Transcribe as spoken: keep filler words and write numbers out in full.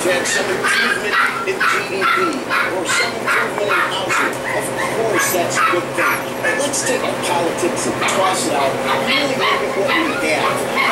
project some improvement in G D P or some improvement in housing. Of course, that's a good thing. But let's take our politics and toss it out and really look at what we have.